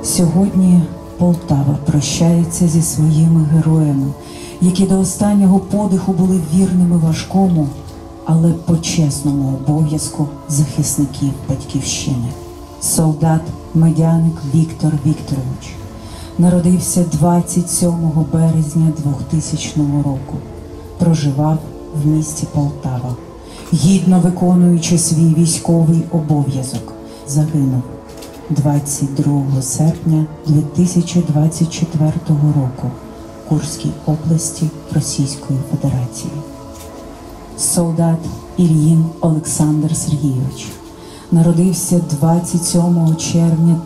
Сьогодні Полтава прощається зі своїми героями, які до останнього подиху були вірними важкому, але почесному обов'язку захисників Батьківщини. Солдат Медяник Віктор Вікторович народився 27 березня 2000 року. Проживав в місті Полтава, гідно виконуючи свій військовий обов'язок. Загинув 22 серпня 2024 року в Курській області Російської Федерації. Солдат Ільїн Олександр Сергійович народився 27 червня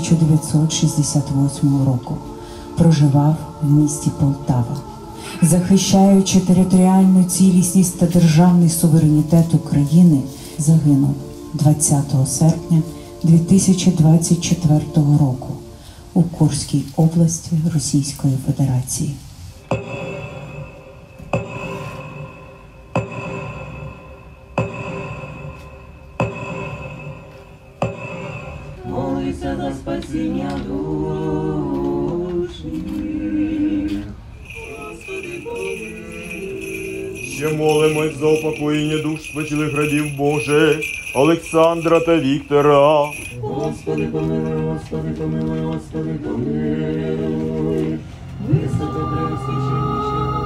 1968 року. Проживав в місті Полтава. Захищаючи територіальну цілісність та державний суверенітет України, загинув 20 серпня 2024 року у Курській області Російської Федерації. Молися за спасіння душі. Ще молимось за упокоєння душ спочилих родів Боже, Олександра та Віктора. Господи, помилуй, Господи, помилуй, Господи, помилуй. Високо превосвященнейший